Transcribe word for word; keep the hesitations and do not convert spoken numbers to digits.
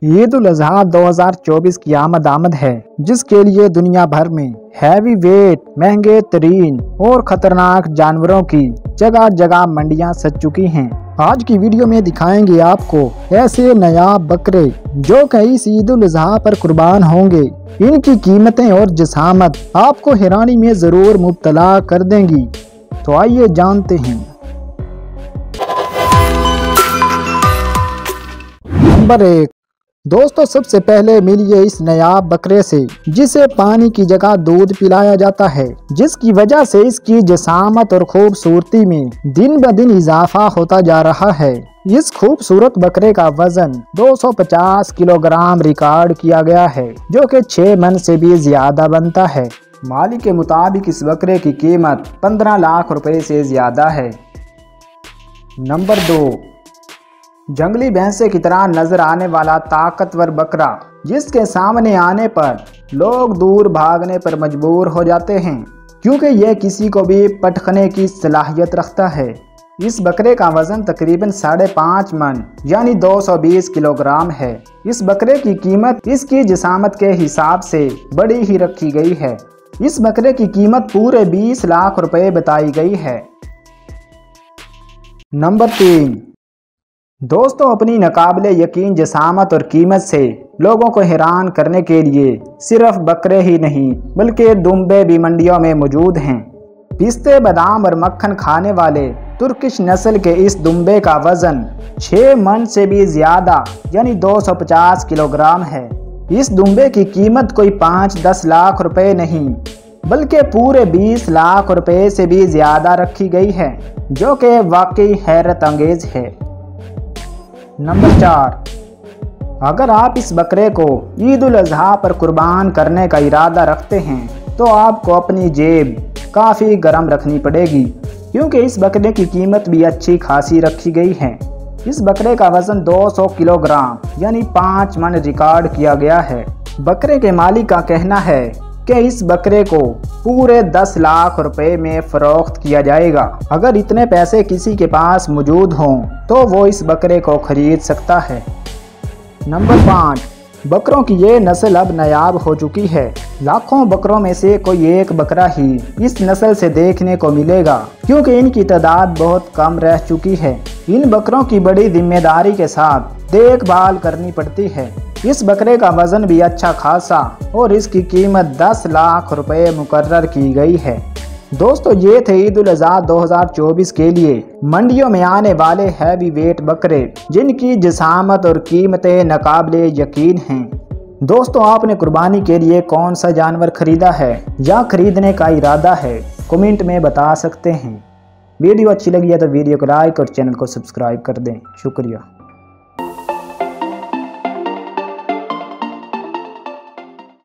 ईद उल अजहा दो हज़ार चौबीस की आमद आमद है, जिसके लिए दुनिया भर में हैवी वेट, महंगे तरीन और खतरनाक जानवरों की जगह जगह मंडियां सज चुकी हैं। आज की वीडियो में दिखाएंगे आपको ऐसे नायाब बकरे जो कई ईद उल अजहा पर कुर्बान होंगे। इनकी कीमतें और जिसामत आपको हैरानी में जरूर मुब्तला कर देंगी। तो आइए जानते हैं। नंबर एक, दोस्तों सबसे पहले मिलिए इस नायाब बकरे से जिसे पानी की जगह दूध पिलाया जाता है, जिसकी वजह से इसकी जिसामत और खूबसूरती में दिन ब दिन इजाफा होता जा रहा है। इस खूबसूरत बकरे का वजन दो सौ पचास किलोग्राम रिकॉर्ड किया गया है, जो कि छह मन से भी ज्यादा बनता है। मालिक के मुताबिक इस बकरे की कीमत पंद्रह लाख रुपए से ज्यादा है। नंबर दो, जंगली भैंसे की तरह नजर आने वाला ताकतवर बकरा, जिसके सामने आने पर लोग दूर भागने पर मजबूर हो जाते हैं, क्योंकि यह किसी को भी पटकने की सलाहियत रखता है। इस बकरे का वजन तकरीबन साढ़े पाँच मन यानी दो सौ बीस किलोग्राम है। इस बकरे की कीमत इसकी जिसामत के हिसाब से बड़ी ही रखी गई है। इस बकरे की कीमत पूरे बीस लाख रुपए बताई गई है। नंबर तीन, दोस्तों अपनी नाकाबिले यकीन जिसामत और कीमत से लोगों को हैरान करने के लिए सिर्फ बकरे ही नहीं बल्कि दुम्बे भी मंडियों में मौजूद हैं। पिस्ते, बादाम और मक्खन खाने वाले तुर्किश नस्ल के इस दुम्बे का वजन छह मन से भी ज्यादा यानी दो सौ पचास किलोग्राम है। इस दुम्बे की कीमत कोई पाँच दस लाख रुपए नहीं बल्कि पूरे बीस लाख रुपए से भी ज्यादा रखी गई है, जो कि वाकई हैरत अंगेज है। नंबर चार, अगर आप इस बकरे को ईद उल अजहा पर कुर्बान करने का इरादा रखते हैं तो आपको अपनी जेब काफ़ी गर्म रखनी पड़ेगी, क्योंकि इस बकरे की कीमत भी अच्छी खासी रखी गई है। इस बकरे का वजन दो सौ किलोग्राम यानी पाँच मन रिकॉर्ड किया गया है। बकरे के मालिक का कहना है कि इस बकरे को पूरे दस लाख रुपए में फरोख्त किया जाएगा। अगर इतने पैसे किसी के पास मौजूद हों तो वो इस बकरे को खरीद सकता है। नंबर पाँच, बकरों की ये नस्ल अब नायाब हो चुकी है। लाखों बकरों में से कोई एक बकरा ही इस नस्ल से देखने को मिलेगा, क्योंकि इनकी तादाद बहुत कम रह चुकी है। इन बकरों की बड़ी जिम्मेदारी के साथ देखभाल करनी पड़ती है। इस बकरे का वजन भी अच्छा खासा और इसकी कीमत दस लाख रुपए मुकर्रर की गई है। दोस्तों ये थे ईद उल अजहा दो हज़ार चौबीस के लिए मंडियों में आने वाले हैवी वेट बकरे, जिनकी जिसामत और कीमतें नाकाबिले यकीन हैं। दोस्तों आपने कुर्बानी के लिए कौन सा जानवर खरीदा है या खरीदने का इरादा है, कमेंट में बता सकते हैं। वीडियो अच्छी लगी है तो वीडियो को लाइक और चैनल को सब्सक्राइब कर दें। शुक्रिया।